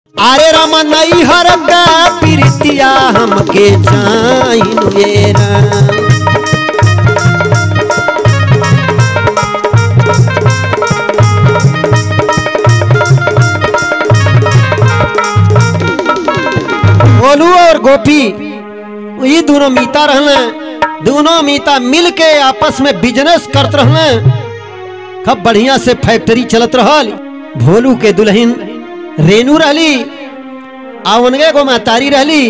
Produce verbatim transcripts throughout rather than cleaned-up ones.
आरे रामा नई हर का प्रीतिया हमके चाहिन ये राम। भोलू और गोपी ये दोनों मीता रहने, दोनों मीता मिल के आपस में बिजनेस करते रहने। खूब बढ़िया से फैक्ट्री चलत रहल। भोलू के दुल्हन रेनू रहली, आवनगे गो महतारी रहली,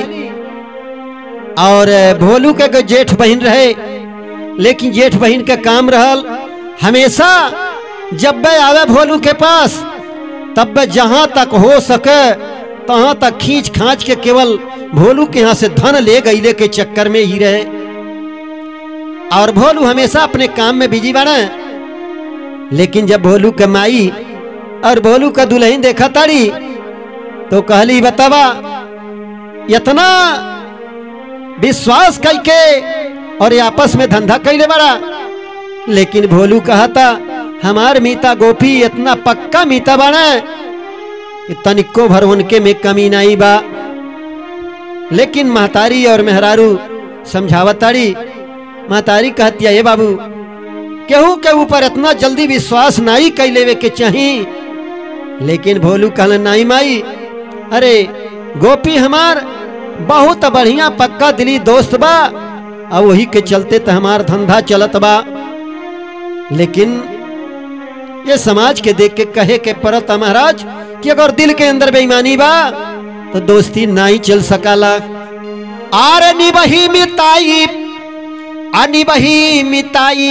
और भोलू के गो जेठ बहन रहे। लेकिन जेठ बहन का काम रहल हमेशा जब वे आवे भोलू के पास तब वे जहां तक हो सके तहां तक खींच खांच के केवल भोलू के यहाँ से धन ले गईले के चक्कर में ही रहे। और भोलू हमेशा अपने काम में बिजी बने। लेकिन जब भोलू के माई और भोलू का दुल्हन देखा ताड़ी तो कहली बतावा इतना विश्वास करके और आपस में धंधा कैले बड़ा। लेकिन भोलू कहा था हमार मीता गोपी इतना पक्का मीता बना कि तनिको भर उनके में कमी नहीं बा। लेकिन महतारी और मेहरारू समझावताड़ी। महतारी कहती है बाबू केहू के ऊपर इतना जल्दी विश्वास नहीं कर लेवे के चाहिए। लेकिन भोलू कहला नहीं माई, अरे गोपी हमार बहुत बढ़िया पक्का दिली दोस्त बा और वही के चलते तो हमार धंधा चलत बा। लेकिन ये समाज के देख के कहे के परत महाराज कि अगर दिल के अंदर बेईमानी बा तो दोस्ती नहीं चल सकाला। आर निबही मिताई अनिबही मिताई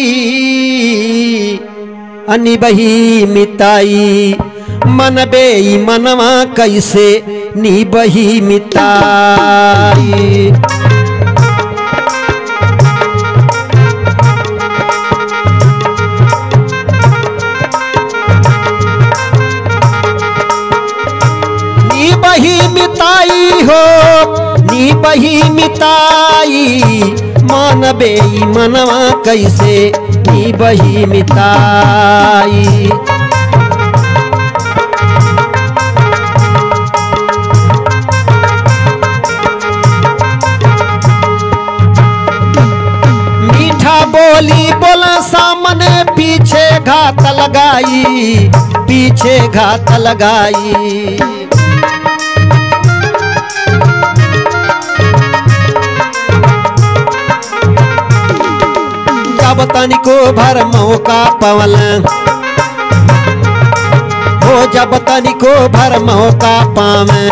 अनिबही मिताई मन बे मनवा कैसे निबही मिताई। निबही मिताई हो निबही मिताई मन बे मनवा कैसे निबही मिताई। मीठा बोली बोला सामने पीछे घात लगाई पीछे घात लगाई। जब तनिको भर मौका पवल हो जब तनिको भर मौका पावे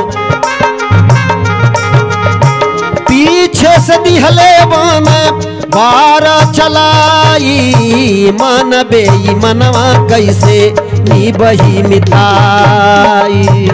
पीछे से दिहले बान बार चलाई। मन बे मनवा कैसे निबही मिताई।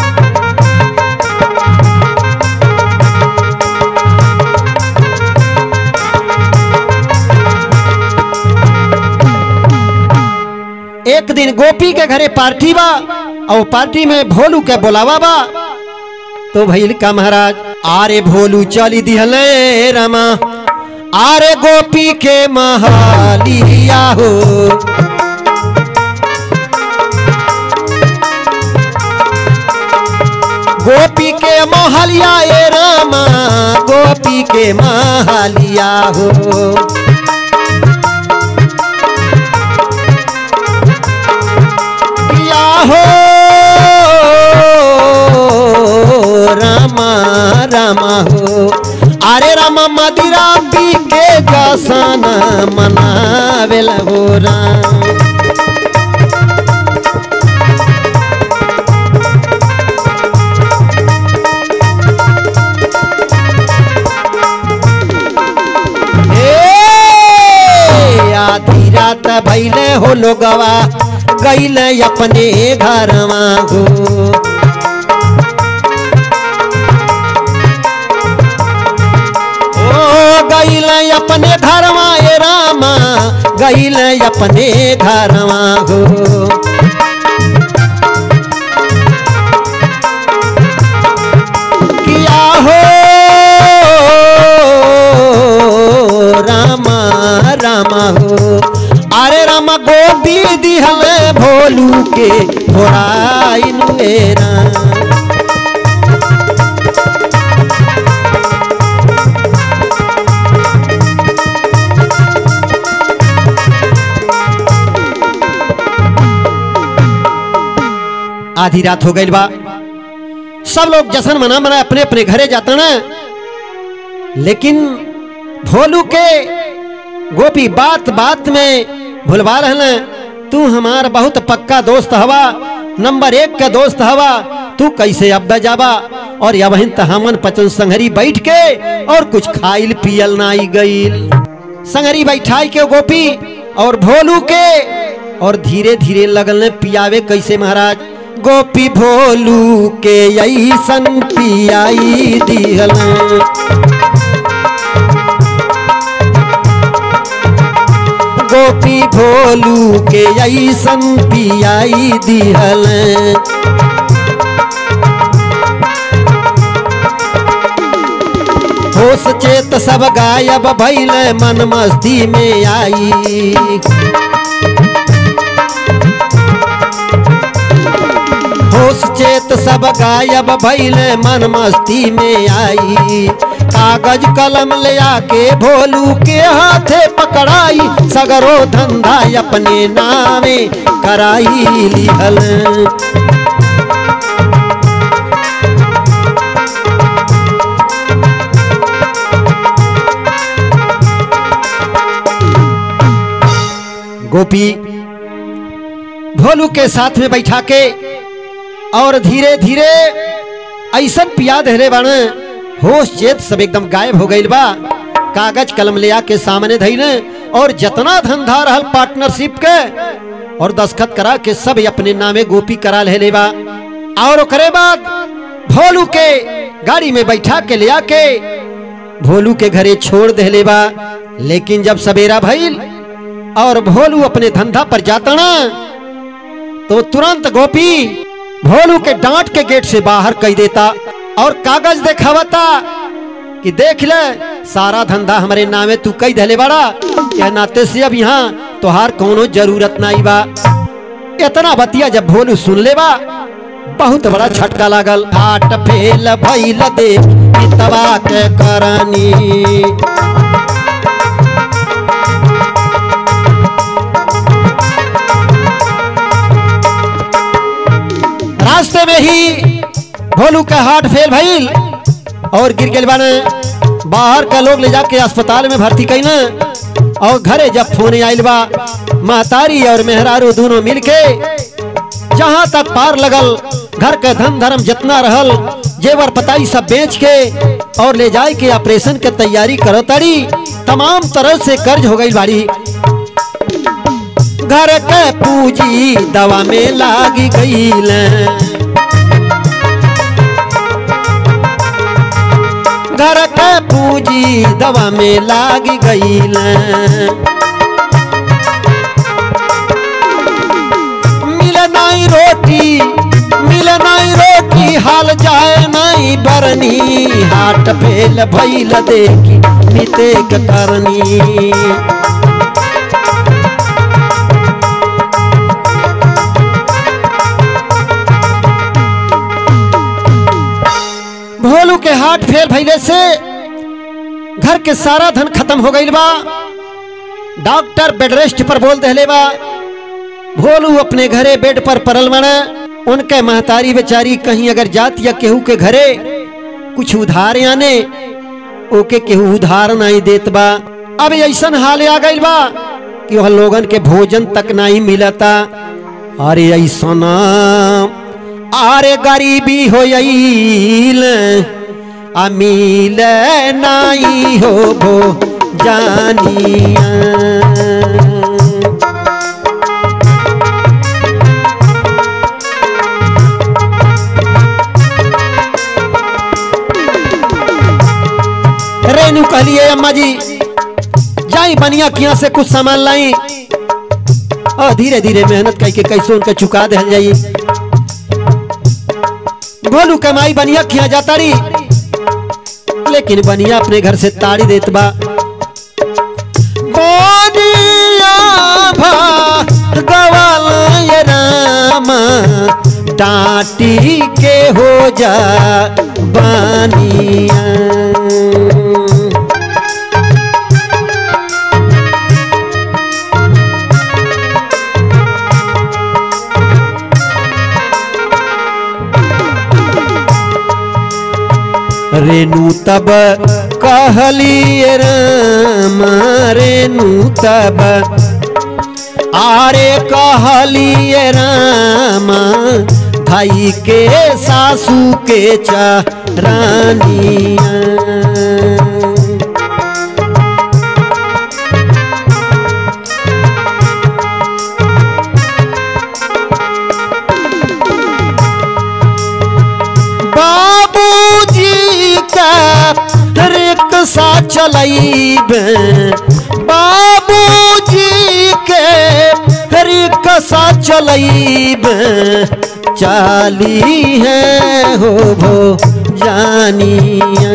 एक दिन गोपी के घरे पार्टी बा और पार्टी में भोलू के बुलावा बा। तो भइल का महाराज आरे भोलू चली दिहले रमा आरे गोपी के महलिया हो। गोपी के महलिया ए रामा गोपी के महलिया हो। हो रामा रामा हो अरे रामा मदिरा पी के जसना मनावेल हो राम। आधी रात भैले हो लोगवा गईले अपने घरवा हो। ओ गईले अपने घरवा ए रामा गईले अपने घरवा हो। किया हो रामा रामा हो अरे रामा गोपी दिहले भोलू के भोराइन राम। आधी रात हो गई बा, सब लोग जश्न मना मना अपने अपने घरे जाता ना, लेकिन भोलू के गोपी बात बात में भुलवा रहे, तू हमार बहुत पक्का दोस्त हवा, नंबर एक का दोस्त हवा, तू कैसे अब जाबा। और यही हमन पचन संगरी बैठ के और कुछ खाइल पियल नाई गईल। संगरी बैठाई के गोपी और भोलू के और धीरे धीरे लगल पियावे कैसे महाराज। गोपी भोलू के ऐसन पियाई दिहल, गोपी भोलू के ऐसन पियाई दिहल, होश चेत सब गायब भइल मन मस्ती में आई। होश चेत सब गायब भइल मन मस्ती में आई। कागज कलम ले आके भोलू के हाथे पकड़ाई, सगरो धंधा अपने नामे कराई लिहल। गोपी भोलू के साथ में बैठा के और धीरे धीरे ऐसा पिया दे बाने, होश चेत सब एकदम गायब हो गई बा। कागज कलम ले आके सामने धइले और जितना धंधा रहल पार्टनरशिप के और दस्खत करा के सब अपने नामे गोपी करा ले बा। और ओकरे बाद भोलू के गाड़ी में बैठा के ले आके भोलू के घरे छोड़ दे बा। लेकिन जब सवेरा भइल और भोलू अपने धंधा पर जाता ना, तो तुरंत गोपी भोलू के डांट के गेट से बाहर कह देता और कागज दिखावता कि देख ले सारा धंधा हमारे नामे तू कई धले बड़ा, या नाते से अब यहाँ तोहार कोनो जरूरत नहीं बा। इतना बतिया जब भोलू सुन ले बा, बहुत बड़ा झटका लागल। हाट फेल भइल दे तबा के करानी, रास्ते में ही भोलू का हार्ट फेल भइल और गिर गए बाने। बाहर का लोग ले जाके अस्पताल में भर्ती कई ना, और घरे जब फोन आइल बा, महतारी और मेहरारू दोनों मिलके जहां तक पार लगल घर के धन धर्म जितना रहल जेवर पताई सब बेच के और ले जाए के ऑपरेशन के तैयारी करो ताड़ी। तमाम तरह से कर्ज हो गई बाड़ी। घर के पूंजी दवा में लागी गईल, घर के पूंजी दवा में लागी गईल। मिल नहीं रोटी, मिल नहीं रोटी, हाल जाए नहीं बरनी। हाट फेल भइल देखी मिते करनी, भोलू के हार्ट फेल भइले से घर के सारा धन खत्म हो गई बा। डॉक्टर बेड रेस्ट पर बोल दे बा। भोलू अपने घरे बेड पर परल मना। उनके महतारी बेचारी कहीं अगर जात या केहू के घरे कुछ उधार आने, ओके केहू उधार नहीं देत बा। अब ऐसा हाल आ गई बा कि वह लोगन के भोजन तक नहीं मिलता। अरे ऐसा ना, आरे गरीबी हो अमील नहीं हो भो जानिया। रेनू कहलिए अम्मा जी जाई बनिया किया से कुछ सामान लाई और धीरे धीरे मेहनत करके कैसे उनके चुका दे जाइए। भोलू कमाई बनिया किया जाता रही, लेकिन बनिया अपने घर से ताड़ी देत बा। बनिया भगवान ये रामा डांटी के हो जा बनिया। रेणु तब कहली राम रेणु तब आरे कहली राम भाई के सासू के चरानिया। रिक्शा चलाइबे बाबूजी के रिक्शा चलाइबे चाली है हो भो जानिया।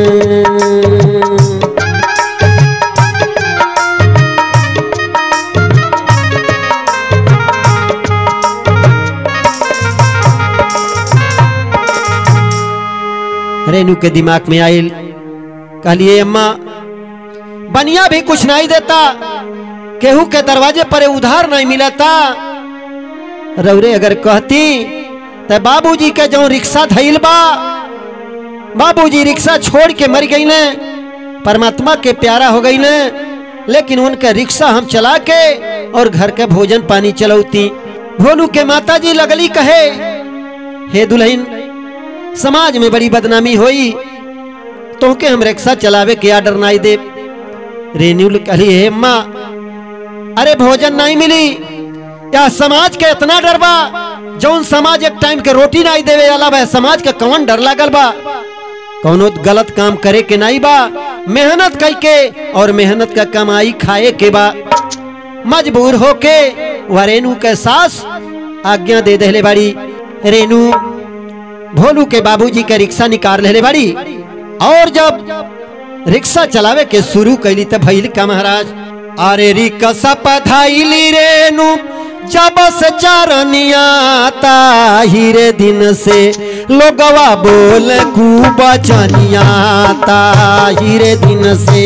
रेणु के दिमाग में आयल कहलिए अम्मा बनिया भी कुछ नहीं देता, केहू के दरवाजे पर उधार नहीं मिलता। रौरे अगर कहती तो बाबूजी के जो रिक्शा धैल बा, बाबूजी रिक्शा छोड़ के मर गई ने, परमात्मा के प्यारा हो गई ने, लेकिन उनका रिक्शा हम चला के और घर के भोजन पानी चलौती। भोलू के माता जी लगली कहे, हे दुल्हन समाज में बड़ी बदनामी होई, तो के हम रिक्शा चलावे के आर्डर नहीं दे। रेणु कहली, हे माँ अरे भोजन नहीं मिली, या समाज के इतना डर बा, जौन समाज एक टाइम के रोटी नहीं देवे वाला बा, समाज के कौन डर लागल बा, कौनो गलत काम करे के नहीं बा, मेहनत कई के और मेहनत का कमाई खाए के बा। मजबूर होके वह रेणु के सास आज्ञा दे देले बाड़ी। रेणु भोलू के बाबूजी के रिक्शा निकाल ले बाड़ी और जब रिक्शा चलावे के शुरू कैली तब भइल का महाराज, अरे रिक्शा पधाइली रेणु जब से चरनिया ताहिरे दिन से लोगवा बोल खूब चनिया ताहिरे दिन से।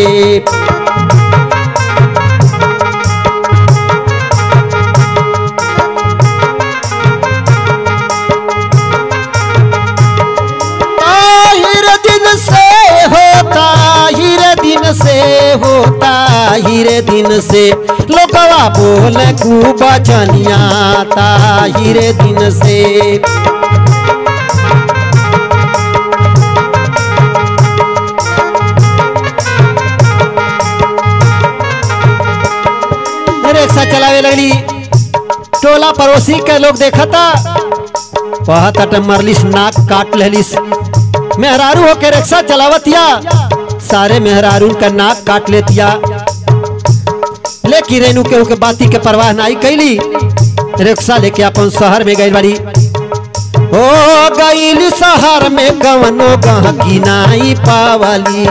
से होता हीरे दिन से लोगवा बोल खूब चनिया ताहिरे दिन से। रिक्शा चलावे लगली, टोला पड़ोसी के लोग देखता, कहता मरलिस नाक काट लेलिस, मेहरारू होके रिक्शा चलावतिया, सारे मेहरारू का नाक काट लेतिया। लेकिन रेणु के उनके बाती के परवाह नहीं कैली, रिक्शा लेके अपन शहर में गई बड़ी। ओ गईली शहर में कवनो गहकी नहीं पावली,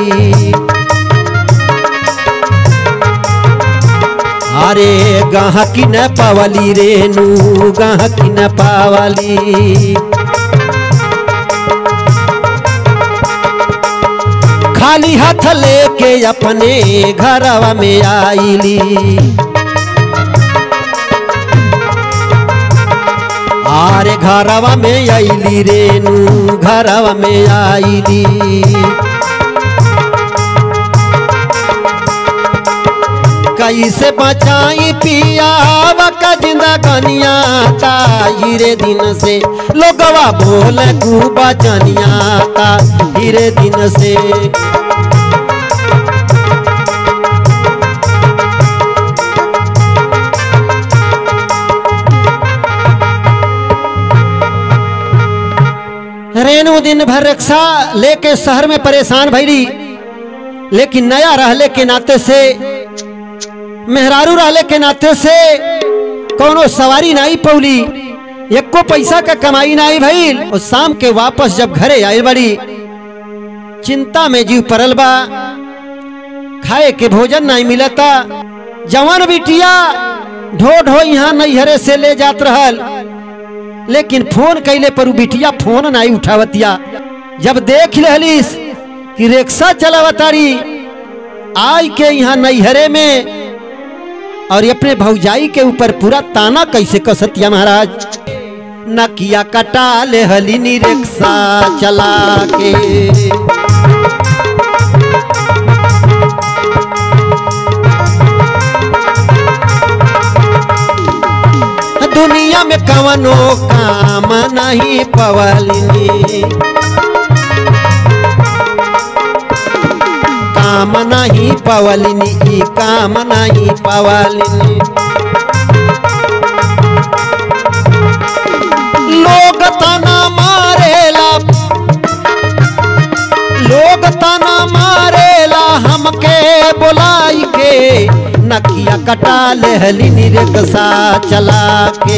अरे गहकी न पावली रेणु गहकी न पावली। खाली हाथ लेके अपने घरवा में आईली, आरे घरवा में आईली रेणु घरवा में आईली। कैसे बचाई पियावा का जिंदगानिया ताहिरे दिन से लोगवा बोल खूबा जानिया ताहिरे दिन से। रेणु दिन भर रिक्शा लेके शहर में परेशान भैली, लेकिन नया रहले के नाते से, मेहरारू रहले के नाते से कोनो सवारी नहीं पौली, एको पैसा का कमाई नहीं भइल। और शाम के वापस जब घरे आई बड़ी, चिंता में जीव परल बा, खाए के भोजन नहीं मिलता। जवान बिटिया ढो ढो यहाँ नैहरे से ले जात रहल, लेकिन फोन कैले पर बिटिया फोन नहीं उठावतिया। जब देख लेलिस कि रिक्शा चलावतारी आई के यहाँ नैहरे में, और अपने भौजाई के ऊपर पूरा ताना कैसे कसतिया महाराज। नकिया कटा ले हलिनी रिक्शा चला के, दुनिया में कवनो काम नहीं पवलिनी, काम नहीं पवलिनी, ई काम नहीं पवलिनी। लोग तना मारेला, लोग तना मारेला हमके बुलाई के, नकिया कटा लेहली रिक्शा चला के।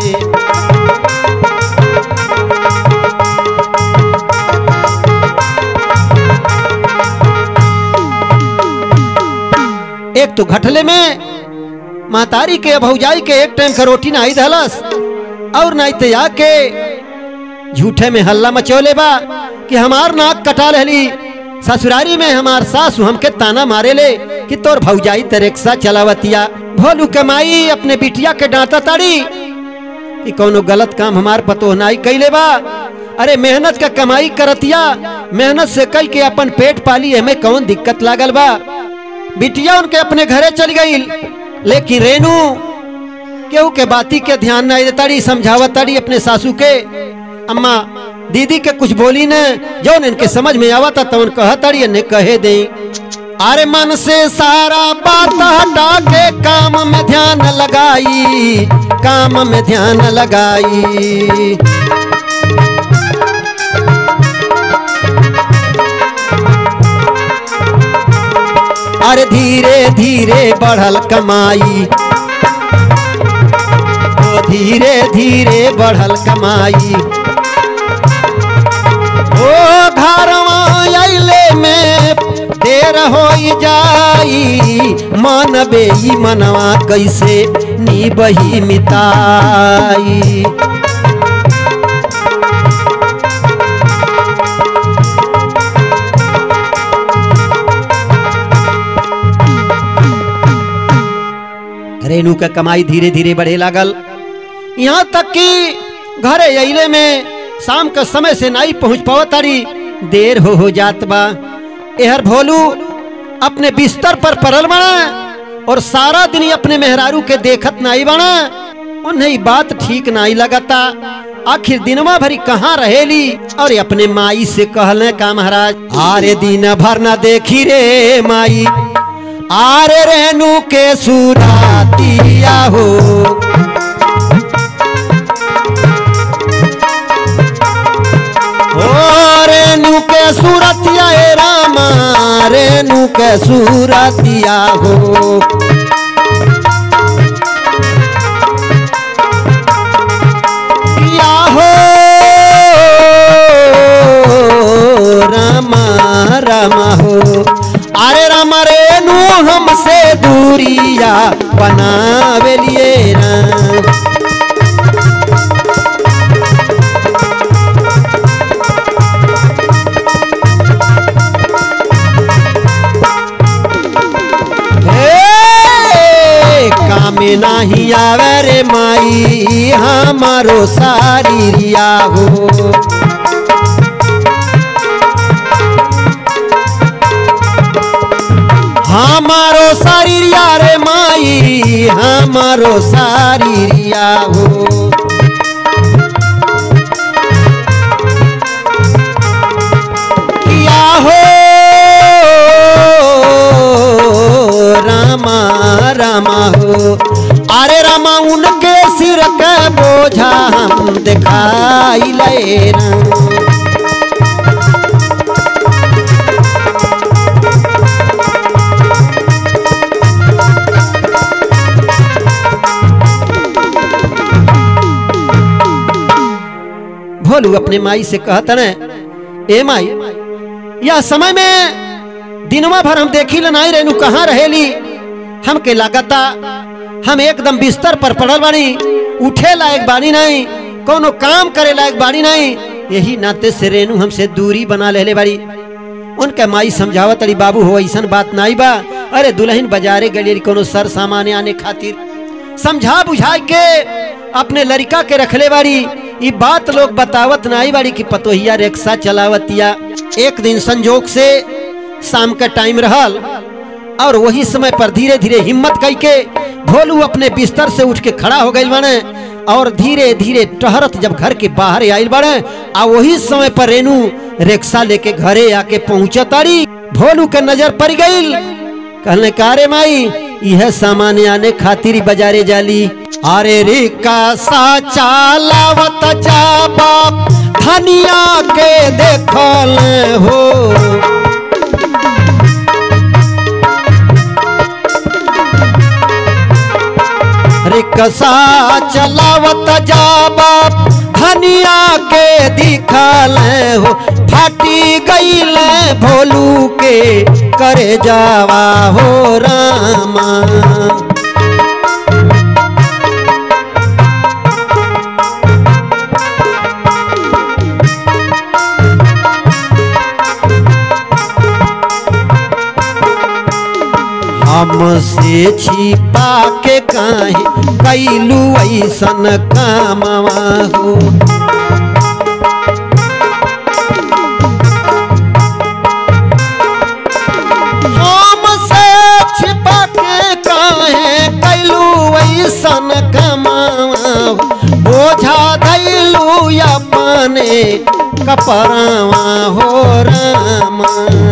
एक तो घटले में महतारी के भौजाई के एक टाइम का रोटी नहीं धलस, और नहीं तो आके झूठे में हल्ला मचोले बा कि हमार नाक कटा रहली, ससुरारी में हमार सासू हमके ताना मारे ले कि तोर भौजाई ते रिक्शा चलावतिया। भोलू कमाई अपने बिटिया के डांटा ताड़ी कि कोनो गलत काम हमार पतो नहीं कैले बा। अरे मेहनत का कमाई करतिया, मेहनत से कई के अपन पेट पाली, हमें कौन दिक्कत लागल बा। बिटिया उनके अपने घरे चल गई, लेकिन रेनू केहू के बाती के ध्यान नहीं देताड़ी, समझावताड़ी अपने सासू के। अम्मा दीदी के कुछ बोली न, जो इनके समझ में आवता तो उन कहताड़ी ने कहे दे। अरे मन से सारा बात हटा के काम में ध्यान लगाई, काम में ध्यान लगाई। अरे धीरे धीरे बढ़ल कमाई, ओ धीरे धीरे बढ़ल कमाई। ओ घरवा अइले में देर हो जाई, मन बेई मनवा कैसे निबही मिताई। रेनू का कमाई धीरे धीरे बढ़े लागल, यहाँ तक कि घरे अइले में शाम का समय से नहीं पहुंच पावतारी, देर हो हो जात बा। एहर भोलू अपने बिस्तर पर पड़ल बना और सारा दिन अपने मेहरारू के देखत नहीं बना। उन्हें बात ठीक नहीं लगता, आखिर दिनवा भरी कहाँ रहेली। और अपने माई से कहले का महाराज, आरे दिन भर न देखी रे माई, आरे रेनू के सुरातिया हो। ओ रेनू के सूरतिया ए रामा, रेनू के सूरतिया हो। किया हो रामा रामा हो, अरे रामा रेनू हमसे दूरिया बनावे लिए राम। कामे नहीं आवे रे माई हमारो सारिया हो। हमारो सारिया रे माई हमारो सारिया हो। किया हो रामा रामा हो, अरे रामा उनके सिर के बोझा हम दिखाई ले राम। भोलू अपने माई से कहता न, ए माई यह समय में दिनवा भर हम देखी लनाई रेनू कहाँ रहेली। हमके लागता हम एकदम बिस्तर पर पड़ल बानी, उठे लायक बानी नहीं, कोनो काम करे लायक बानी नहीं। यही नाते से रेनू हमसे दूरी बना ले ले बाड़ी। उनके माई समझावत अड़ी, बाबू हो ऐसा बात नहीं बा, अरे दुल्हन बाजारे गली कोनो सर सामान आने खातिर समझा बुझा के अपने लड़का के रखले बाड़ी। ये बात लोग बतावत नहीं बाड़ी कि पतोहिया रिक्शा चलावतिया। एक दिन संजोग से शाम का टाइम रहल और वही समय पर धीरे धीरे हिम्मत कई के भोलू अपने बिस्तर से उठ के खड़ा हो गई बने और धीरे धीरे टहरत जब घर के बाहर आयल बड़े आ वही समय पर रेनू रिक्शा लेके घरे आके पहुंचा तारी। भोलू के नजर पड़ गई, कहने कारे माई यह सामान आने खातिर बाजारे जाली। अरे रिक्शा चलावत जा बाप धनिया के देखल हो, रिक्शा चलावत जा बाप धनिया के दिखल हो, फाटी गईल भोलू के करे जावा हो रामा। हमसे छिपा के काहे कैलू ऐसन कामवा हो, हमसे छिपा के काहे कैलू ऐसन कामवा हो, बोझा धैलू अपने कपड़वा हो रामा।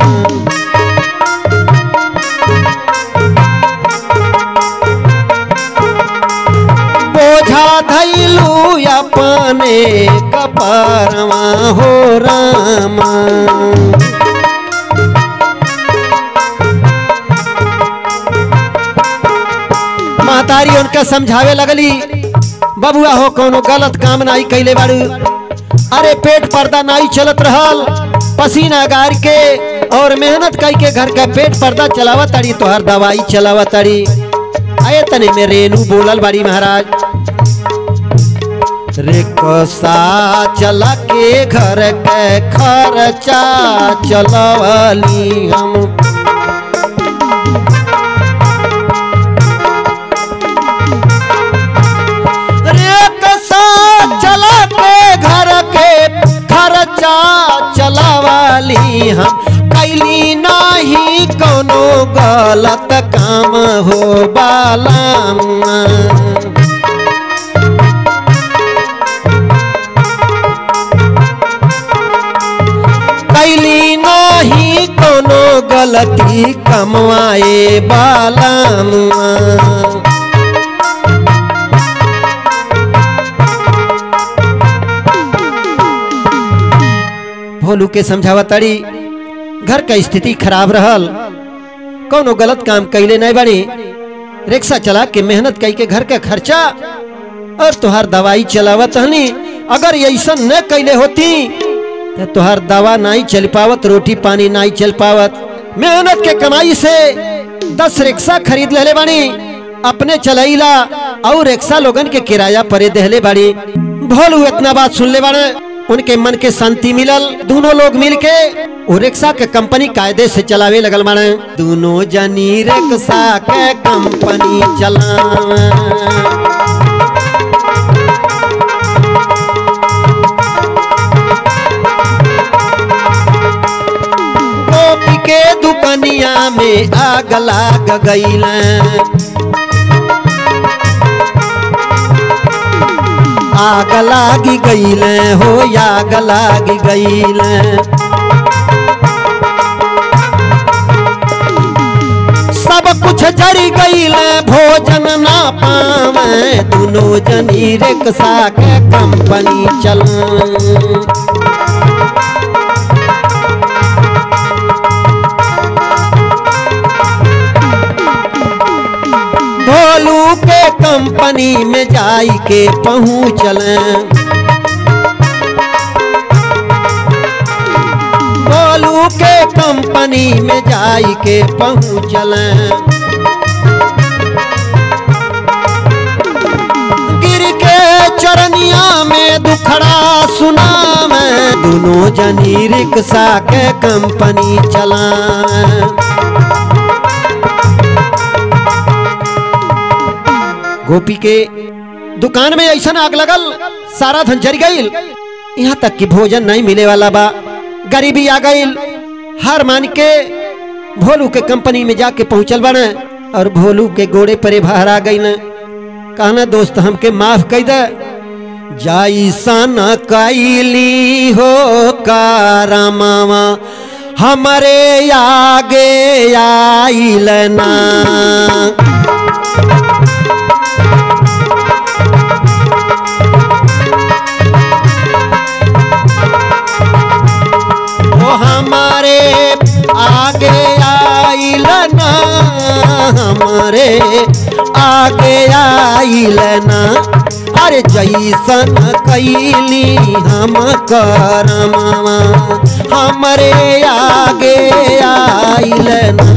बोझा धैलू अपने कपड़वा हो रामा। महतारी उनका समझावे लगली, बबुआ हो कोनो गलत काम नहीं कैले बाड़ू। अरे पेट पर्दा नहीं चलत रहल, पसीना गार के और मेहनत कई के घर का पेट पर्दा चलावत ताड़ी, तोहर दवाई चलावत ताड़ी। आए तने में रेनू बोलल बाड़ी महाराज, रिक्शा चला के घर के खर्चा चलवली हम, रिक्शा चला के घर के खर्चा चलवली हम, कैली नहीं कोनो गलत काम हो बालाम। कैली नहीं कोनो गलती कमवाए बालाम। भोलू के समझावताड़ी, घर का स्थिति खराब रहल, कोनो गलत काम कैले नहीं बनी, रिक्शा चला के मेहनत कई के घर का खर्चा और तुहार दवाई चलावत हनी। अगर ऐसा न कैले होती तो तुहार दवा नहीं चल पावत, रोटी पानी नहीं चल पावत। मेहनत के कमाई से दस रिक्शा खरीद ले बानी, अपने चलाईला और रिक्शा लोगन के किराया परे देहले बाड़ी। भोलू इतना बात सुन ले बाड़े, उनके मन के शांति मिलल। दोनों लोग मिलके वो रिक्शा के कंपनी कायदे से चलावे लगल बाड़े। दोनों जनी रिक्शा के कंपनी चलावे, गोपी के दुकनिया में आग लाग गईल, आग लागी गईल हो, आग लागी गईल। सब कुछ जरी गईल, भोजन ना पावे, दोनों जनी रिक्शा के कंपनी चला। भोलू के कंपनी में जाई के पहुँचले, भोलू के कंपनी में जाई के पहुँचले। गिर के चरनिया में दुखड़ा सुना में, दोनों जनी रिक्शा के कंपनी चला। गोपी के दुकान में ऐसा आग लगल, सारा धन जर गईल, यहाँ तक कि भोजन नहीं मिले वाला बा। गरीबी आ गईल, हार मान के भोलू के कंपनी में जाके पहुंचल बने और भोलू के गोड़े परे बाहर आ गई न। कहना दोस्त हमके माफ कर दे। जैसन कैली हो करमवा हमरे आगे आइल ना। वो हमारे आगे आइल ना, हमारे आगे आइल ना। अरे जैसन कैली हम करमवा हमरे आगे आइल ना।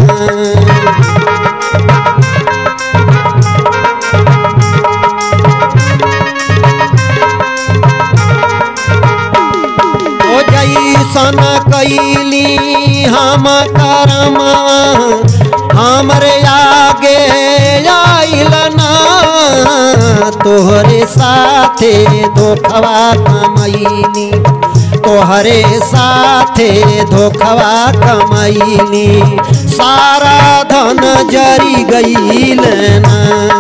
ओ जैसन कैली हम करमवा हमरे आगे आइल ना। तोहरे साथे धोखवा कमैनी, तोहरे साथे धोखवा कमैनी। सारा धन जरी गईल ना।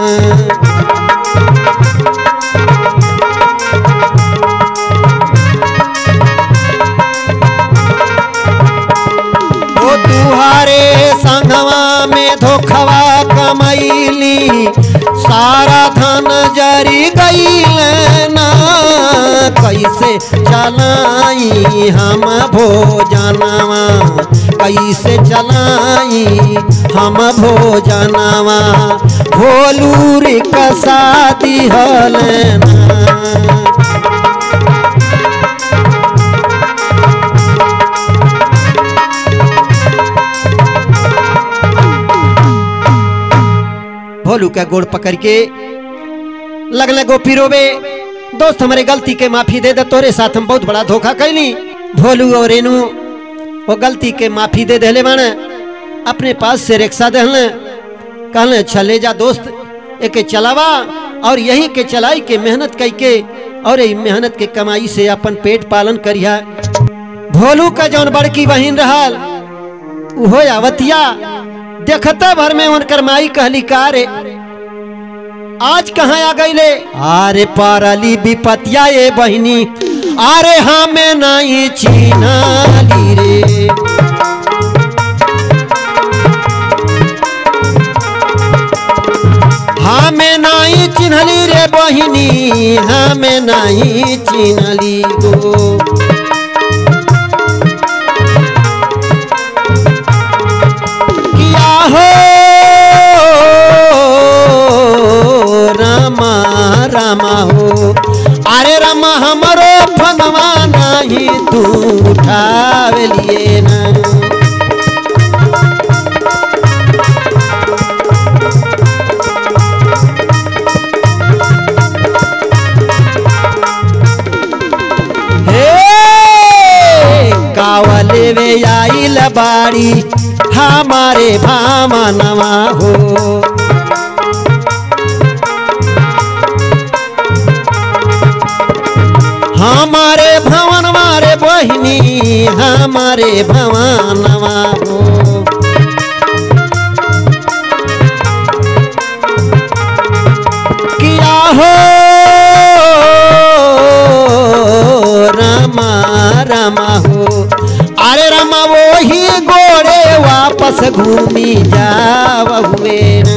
ओ तुहारे संगवा में धोखवा कमैली, सारा धन जरी गईल ना। कैसे चलाई हम भोजनवा, कैसे चलाई हम भोजनवा। भोलू रे कसा दिहल ना। भोलू का गोड़ पकड़ के लगल गोपी रोवे। दोस्त हमारे गलती के माफी दे दे, तोरे साथ हम बहुत बड़ा धोखा कैली। भोलू और रेनू वो गलती के माफी दे देले बाण, अपने पास से रिक्शा दहले, कहले अच्छा ले जा दोस्त एके चलावा और यही के चलाई के मेहनत कई के और यही मेहनत के कमाई से अपन पेट पालन करिया। भोलू का जौन बड़की बहन रहल उहो आवतिया, देखता भर में उनकर माई कहली का रे आज कहाँ आ गई ले। आरे पारली विपतिया ये बहनी, आरे हमें नहीं चिन्हली रे। हमें नहीं चिन्हली रे बहनी, हमें नहीं चिन्हली गो। रामा रामा हो, अरे रामा हमरो फनवा नहीं तू उठावे लिए ना। हे कावले वे आइल बाड़ी हमारे भामनवा हो। हमारे भवन मारे बहिनी, हमारे भवनवा हो। किया हो रामा रामा हो, अरे रामा वो ही गोड़े वापस घूमी जाव हुए ना।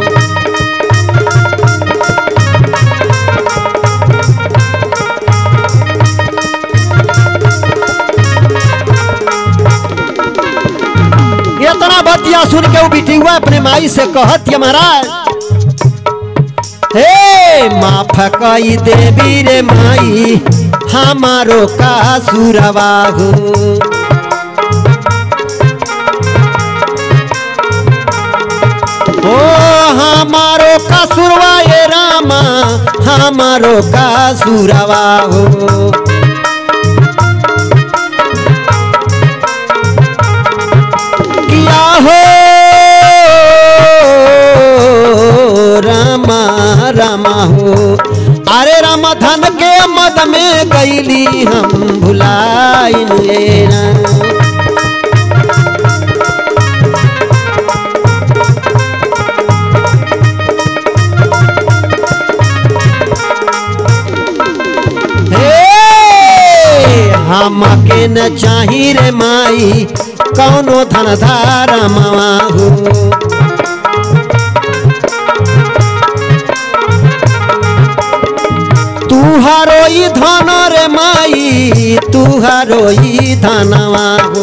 इतना बतिया सुन के वो बिटी हुआ अपने माई से कहत महाराज, हे माफ कई देवी रे माई हमारो का सुरवा हो। ओ हमारो का सुरवा ये रामा, हमारो का सुरवा हो। हो रामा रामा हो, अरे रामा धन के मद में गईली हम भुलाइन लेना। हमके न चाही रे माई कौनो धन धारा मवा हो। तुहारो ई धन रे माई तुहारो ई धनवा हो।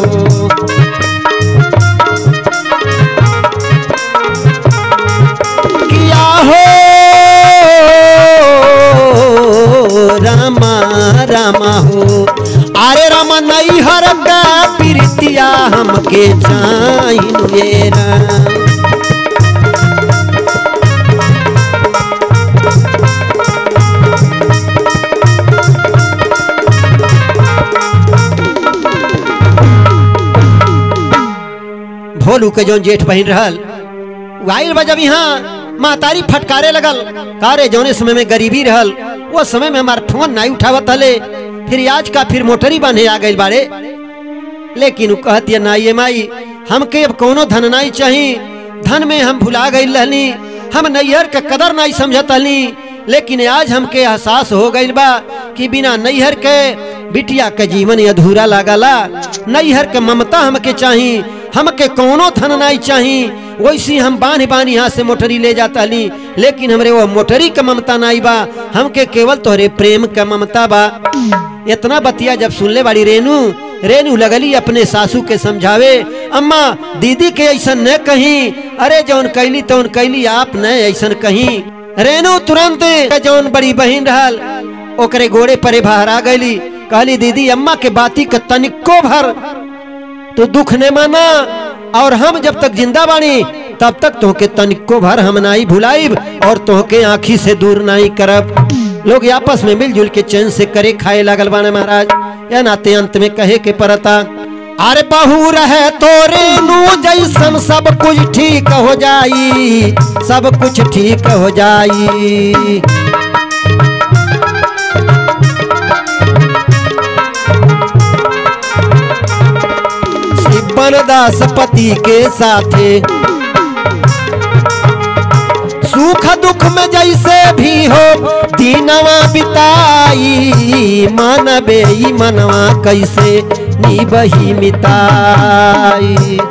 किया हो रामा रामा हो। अरे रामा नहीं हर का प्रीतिया हमके चाहिए ये राम। भोलू के जौन जेठ बहन रहल वाइल बजब यहाँ मातारी फटकारे लगल। कारे जौने समय में गरीबी रहल वो समय में हमार फोन नहीं उठावत हले, फिर आज का फिर मोटरी बने आ गई बारे। लेकिन कहती ना ये माई हमके अब कोनो धन नहीं चाहिए, धन में हम भुला गई रहनी, हम नैहर के कदर नहीं समझत हली। लेकिन आज हमके एहसास हो गई बा कि बिना नैहर के बिटिया के जीवन अधूरा लागला। नैहर के ममता हमके चाहिए, हमके कोनो धन नहीं चाहिए। वैसी हम बानी बानी यहाँ से मोटरी ले जाता ली, लेकिन हमरे वो मोटरी का ममता नहीं बा, हमके केवल तोहरे प्रेम का ममता बा। इतना बतिया जब सुनले बाड़ी रेनू रेनू लगली अपने सासू के समझावे, अम्मा दीदी के ऐसा न कहीं, अरे जौन कैली तौन कैली आप न ऐसा कहीं। रेनू तुरंत जौन बड़ी बहन रहल ओकरे गोड़े परे बहरा गईली, कहली दीदी अम्मा के बाती के तनिको भर तो दुख ने माना, और हम जब तक जिंदा बानी तब तक तोहके तनिको भर हम नहीं भुलाइब और तोहके आँखी से दूर नहीं करब। लोग आपस में मिलजुल के चैन से करे खाए लागल बाने महाराज। या नाते अंत में कहे के परता, अरे बहू रहे तो रेनू जैसन सब कुछ ठीक हो जाई, सब कुछ ठीक हो जाई। बनदास पति के साथे सुख दुख में जैसे भी हो दीनवा बिताई, मानबे ई मनवा कैसे निबही मिताई।